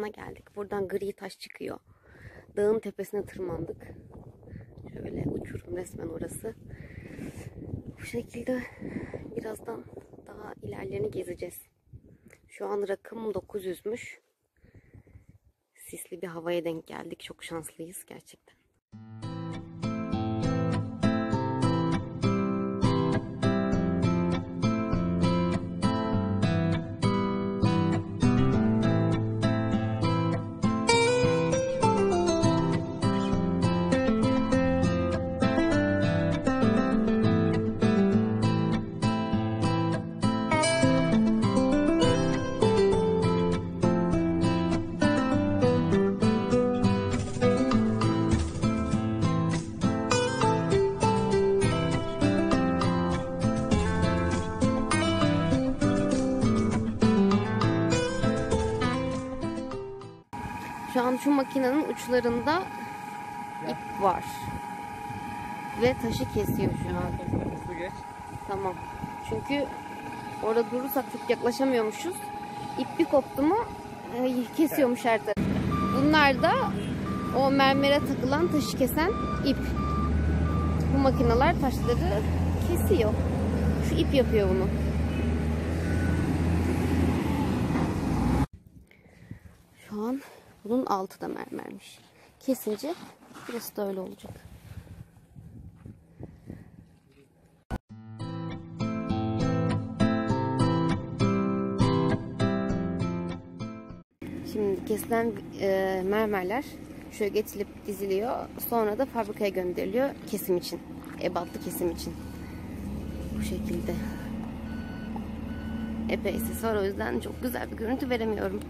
geldik. Buradan gri taş çıkıyor. Dağın tepesine tırmandık. Şöyle uçurum resmen orası. Bu şekilde birazdan daha ilerlerini gezeceğiz. Şu an rakım 900'müş. Sisli bir havaya denk geldik. Çok şanslıyız gerçekten. Şu an şu makinenin uçlarında ip var. Ve taşı kesiyor şu an. Tamam. Çünkü orada durursak çok yaklaşamıyormuşuz. İp bir koptu mu kesiyormuş her tarafı. Bunlar da o mermere takılan taşı kesen ip. Bu makineler taşları kesiyor. Şu ip yapıyor bunu. Şu an bunun altı da mermermiş. Kesince burası da öyle olacak. Şimdi kesilen mermerler şöyle getirilip diziliyor. Sonra da fabrikaya gönderiliyor kesim için. Ebatlı kesim için. Bu şekilde. Epey ses var, o yüzden çok güzel bir görüntü veremiyorum.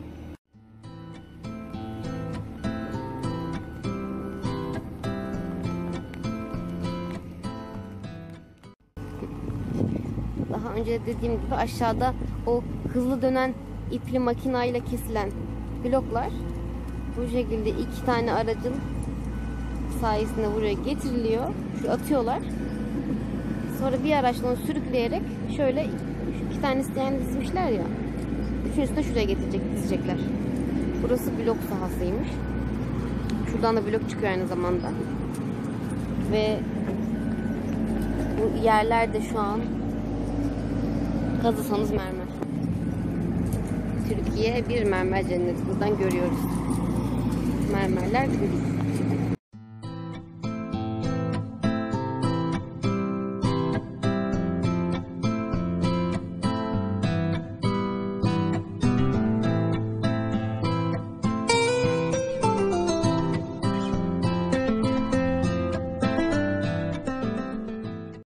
Daha önce dediğim gibi aşağıda o hızlı dönen ipli makinayla kesilen bloklar bu şekilde 2 tane aracın sayesinde buraya getiriliyor. Şu atıyorlar. Sonra bir araçla onu sürükleyerek şöyle 2 tanesi yani dizmişler ya. Üçüncüsünü de şuraya dizecekler. Burası blok sahasıymış. Şuradan da blok çıkıyor aynı zamanda. Ve bu yerlerde şu an kazısanız mermer. Türkiye bir mermer cenneti. Buradan görüyoruz. Mermerler gri.